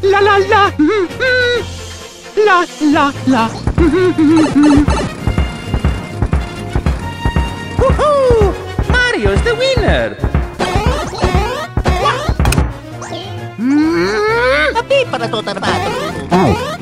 La la la. La la la. Woohoo! Mario's the winner. Tapi para to terbato.